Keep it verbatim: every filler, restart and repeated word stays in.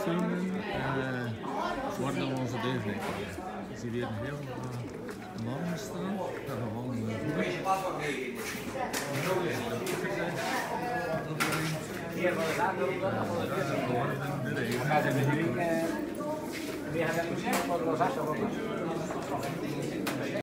filmen uh, worden onze deugnieten. Je ziet hier een heel uh, man staan, dat gewoon uh, voer. Hier van de zaak ook wel. We gaan in de ring. We gaan in de ring.